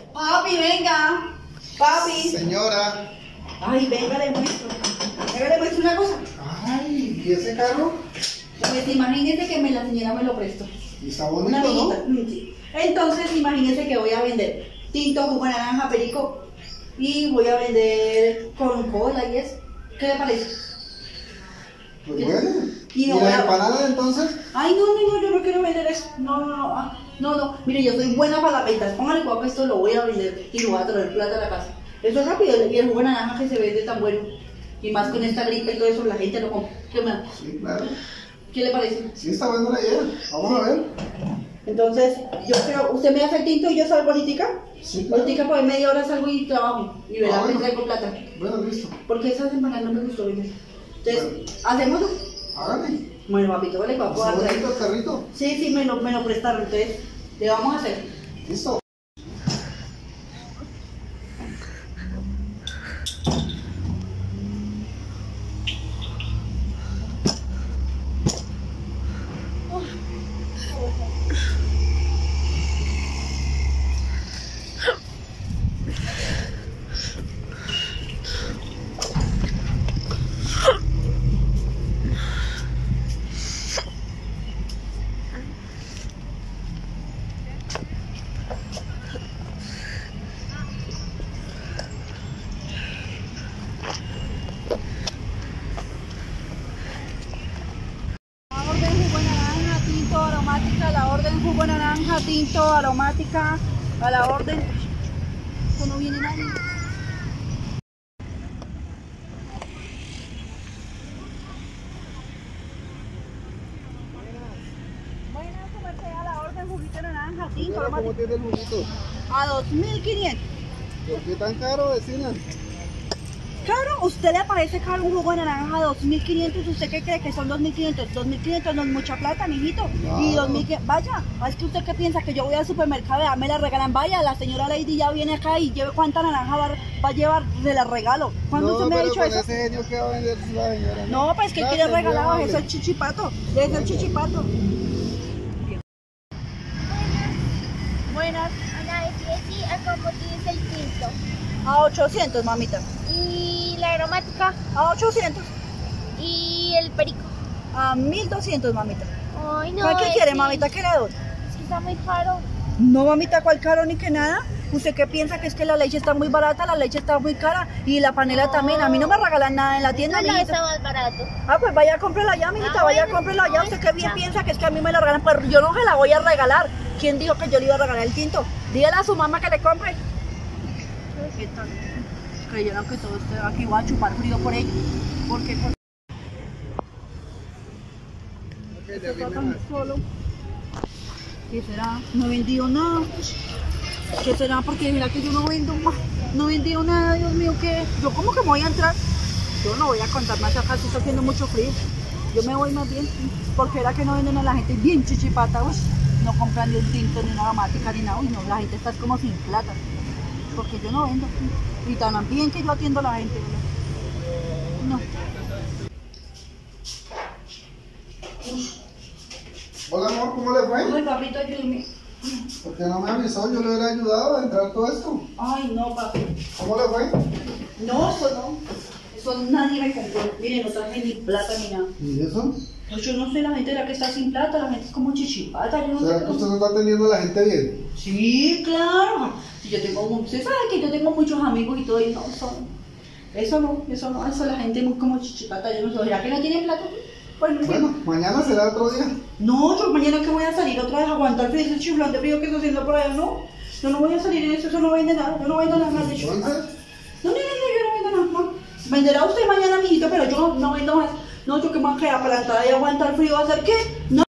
Papi, venga. Papi. Señora. Ay, venga, le muestro. Venga, le muestro una cosa. Ay, ¿y ese carro? Pues imagínese que la señora me lo prestó. Y está Una bonito, ¿no? amiguita. Sí. Entonces, imagínese que voy a vender tinto, jugo de naranja, perico. Y voy a vender con cola y eso. ¿Qué le parece? Pues bueno. Y ¿Y no las voy a- empanadas entonces? Ay, no, yo no quiero vender eso. No. Mire, yo soy buena para las ventas. Póngale cuidado que esto lo voy a vender y lo voy a traer plata a la casa. Eso es rápido y el jugo de naranja que se vende tan bueno. Y más con esta gripe y todo eso, la gente lo compra. Sí, claro. ¿Qué le parece? Sí, está buena la idea. Vamos a ver. Entonces, yo creo, usted me hace el tinto y yo salgo ahorita. Sí, claro. Ahorita por media hora salgo y trabajo. Y verá que bueno. traigo plata. Bueno, listo. Porque esas empanadas no me gustó, ¿viste? Entonces, Bueno. ¿hacemoslo? Hágale. Bueno, papito, vale, Está papá. bonito el carrito. Sí, me lo prestaron. Entonces, le vamos a hacer. Listo. La orden jugo de naranja, tinto, aromática, la orden jugo de naranja, tinto, aromática, a la orden. Esto no viene nadie. Buenas, comercial, a la orden juguito de naranja, tinto, Señora, ¿cómo aromática. tiene el juguito? A 2.500. ¿Por qué tan caro, vecina? Claro, ¿usted le parece caro un jugo de naranja a 2.500? ¿Usted qué cree que son 2.500? 2.500 no es mucha plata, mijito. No. Y 2.500, vaya, es que usted qué piensa que yo voy al supermercado, me la regalan. Vaya, la señora Lady ya viene acá y lleve cuánta naranja va a llevar, se la regalo. ¿Cuándo usted me ha pero dicho con eso? ese genio que va a vender la señora. No, pues que Gracias, quiere muy regalado, amable. es el chichipato, es el chichipato. Buenas, Ana, sí, ¿a cómo tienes el tinto? a 800, mamita. Y la aromática A 800, y el perico. a 1.200, mamita. Ay, no. ¿Qué quiere, mamita? ¿Qué le doy? Es que está muy caro. No, mamita, ¿cuál caro ni que nada? ¿Usted qué piensa que es que la leche está muy barata, la leche está muy cara y la panela también? A mí no me regalan nada en la tienda, No, está mijita. más barato. Ah, pues vaya a cómprela ya, mijita, vaya a bueno, cómprela ya. no, ¿Usted qué bien ya. piensa que es que a mí me la regalan? Pero yo no se la voy a regalar. ¿Quién dijo que yo le iba a regalar el tinto? Dígale a su mamá que le compre. ¿Qué tal? Creyeron que todo esto aquí iba a chupar frío por ellos. Porque con... Ok, ya Está viene tan más. solo. ¿Qué será? No he vendido nada. ¿Qué será? Porque mira que yo no vendo más. No he vendido nada, Dios mío, ¿qué? Yo como que me voy a entrar. Yo no voy a contar más acá, si está haciendo mucho frío. Yo me voy más bien. Porque era que no venden a la gente bien chichipata, uy. No compran ni un tinto, ni una aromática, ni nada. Uy, no, la gente está como sin plata. Porque yo no vendo. Y tan bien que yo atiendo a la gente. No. Hola, amor, ¿cómo le fue? Ay, papito, ayúdame. ¿Por qué no me avisó? Yo le hubiera ayudado a entrar todo esto. Ay, no, papi. ¿Cómo le fue? No, eso no. Eso nadie me compró. Miren, no traje ni plata ni nada. ¿Y eso? Pues yo no sé, la gente era que está sin plata, la gente es como chichipata, yo no ¿Será sé. que usted no está atendiendo a la gente bien? Sí, claro. Si yo tengo, usted sabe que yo tengo muchos amigos y todo, y no, eso la gente es muy como chichipata, yo no sé. ¿Será que no tiene plata? Pues no sé. Bueno, mañana será otro día. No, yo mañana que voy a salir otra vez a aguantar frío, ese chiflón de frío que está haciendo por allá, no. Yo no voy a salir en eso no vende nada, yo no vendo nada de eso. Entonces, No, yo no vendo nada, no. Venderá usted mañana, amiguito, pero yo no vendo más. No, yo que me voy a quedar plantada y aguantar frío, ¿a hacer qué? No.